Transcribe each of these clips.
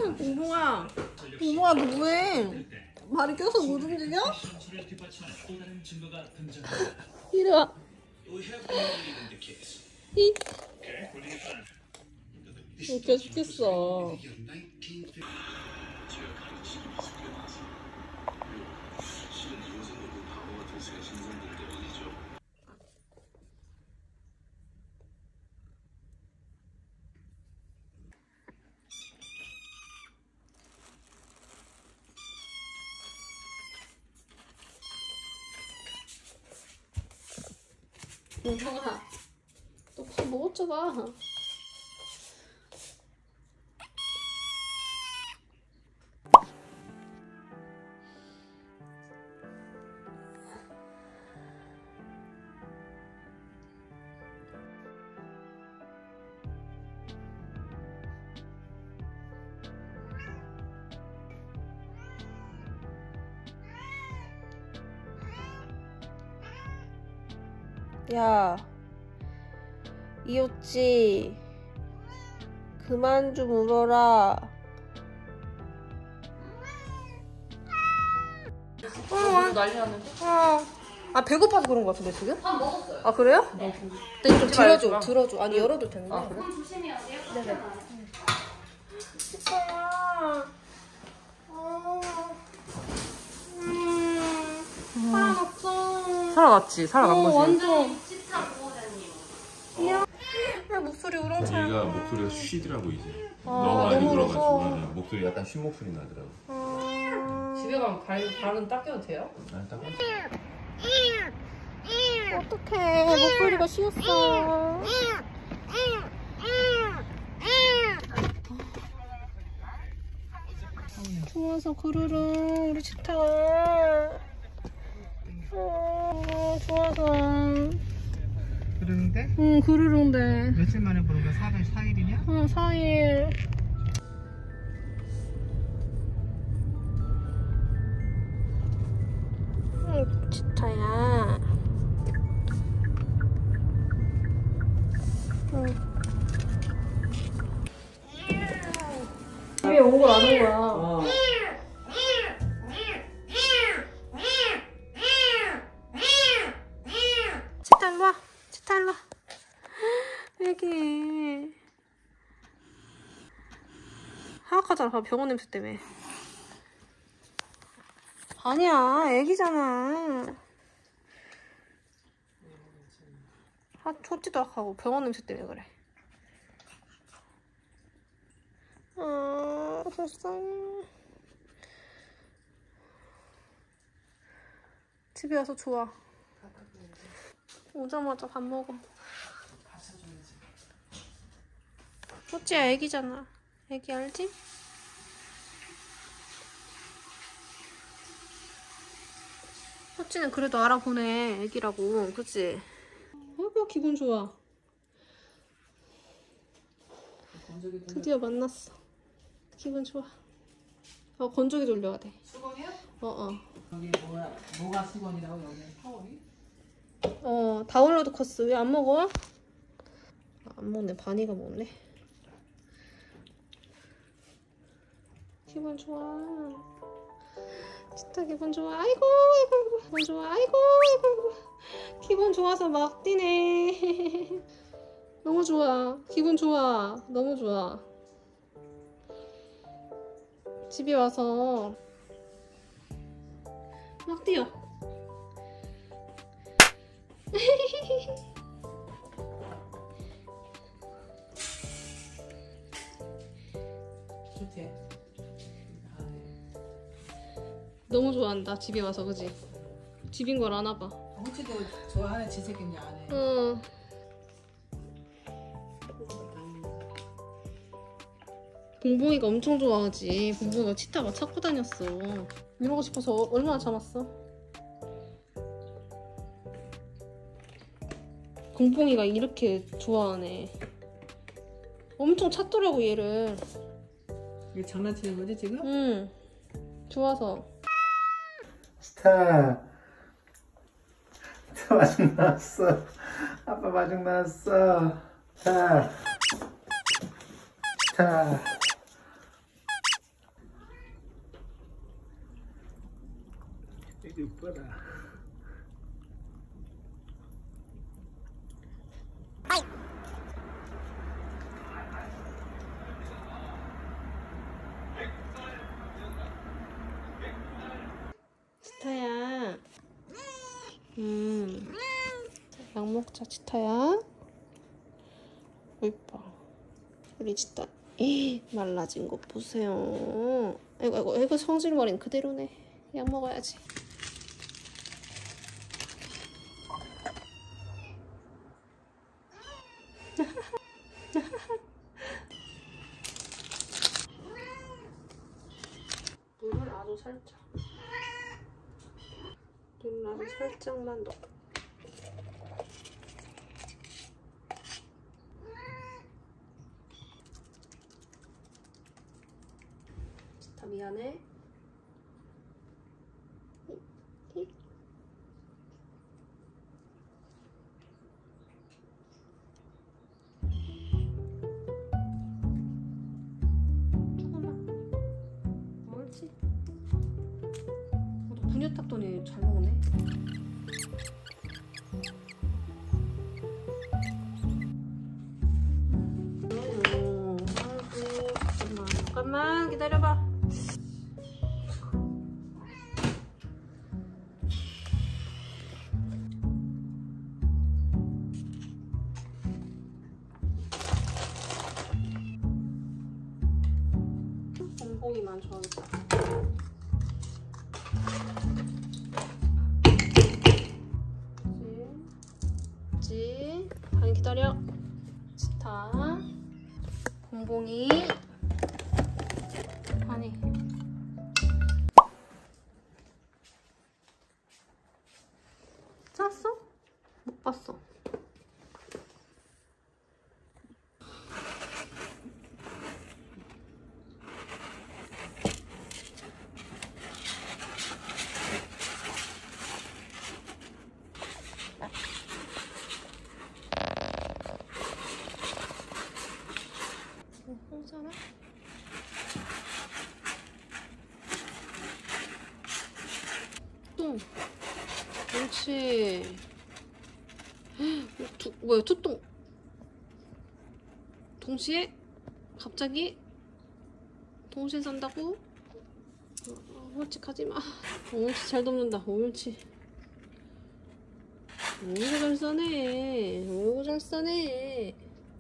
봉봉아, 봉봉아 너 뭐해? 발이 껴서 못 움직여? 이리 와. 웃겨 죽겠어. 봉봉아, 너 밥 먹었잖아. 야, 이웃지 그만 좀 울어라. 난리 났는데? 아 배고파서 그런 거 같은데 지금? 밥 먹었어요. 아 그래요? 네. 네, 좀 들어줘. 아니 열어도 되는데. 아 그래? 조심해야 돼요. 네네. 치타야. 살아났어. 살아났지. 살아난 거지. 완전. 치타 보호자님. 야 목소리 우렁차요. 얘가 목소리가 쉬더라고 이제. 아, 너무 많이 너무 들어가지고 울어서. 목소리 약간 쉰 목소리 나더라고. 집에 가면 발은 닦여도 돼요? 아, 딱 어떡해 목소리가 쉬었어. 좋아서 그르릉 우리 치타. 좋아서. 그러는데? 응 그르릉대. 며칠 만에 보는 거야? 4일이냐? 4일. 치타야. 집에 온 걸 아는 거야. 치타 일로 와. 치타 일로 와. 애기. 하악하잖아 병원 냄새 때문에. 아니야 애기잖아. chod지도 하고 병원 냄새 때문에 그래. 불쌍해. 집에 와서 좋아. 오자마자 밥 먹어. chod지야 애기잖아. 애기 알지? chod지는 그래도 알아보네 애기라고. 그치? 아이고 기분 좋아. 드디어 만났어. 기분 좋아. 건조기 돌려야 돼. 수건이야? 여기 뭐가 수건이라고 여기 타월이? 다운로드 코스. 왜 안 먹어? 안 먹네. 바니가 먹네. 기분 좋아. 진짜 기분 좋아. 아이고 기분 좋아. 아이고 기분 좋아서 막 뛰네. 너무 좋아. 기분 좋아. 너무 좋아. 집에 와서 막 뛰어. 좋지? 너무 좋아한다. 집에 와서. 그지? 집인 걸 아나 봐. 호치도 좋아하는 지색이냐 안 해? 응. 봉봉이가 엄청 좋아하지. 봉봉이가 치타가 찾고 다녔어. 이러고 싶어서 얼마나 참았어. 봉봉이가 이렇게 좋아하네. 엄청 찾더라고 얘를. 이게 장난치는 거지 지금? 응. 좋아서. 치타 마중 나왔어. 아빠 마중 나왔어. 자 이뻐라. 치타야. 약 먹자, 치타야. 이뻐. 우리 치타. 말라진 거 보세요. 아이고, 성질머리는 그대로네. 약 먹어야지. 물을 아주 살짝. 물을 아주 살짝만 넣어. 다 미안해. 옳지. 너 분유 탔더니 잘 먹네. 아이고, 잠깐만 기다려봐. 곰봉이만 좋아하겠다. 그치? 아니 기다려. 치타 곰봉이 아니 짰어? 못 봤어. 홍사라? 똥. 옳지. 뭐야, 투똥. 동시에? 갑자기? 동시에 산다고? 옳지, 가지마. 옳지, 잘 돕는다. 옳지. 어이구, 잘 싸네. 어이구, 잘 싸네.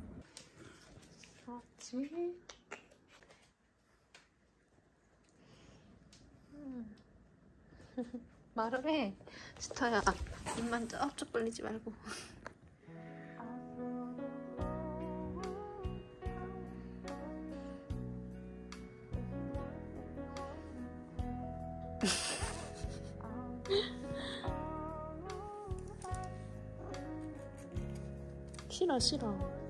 그렇지. 말을 해. 치타야, 입만 쩍쩍 벌리지 말고. 싫어, 싫어.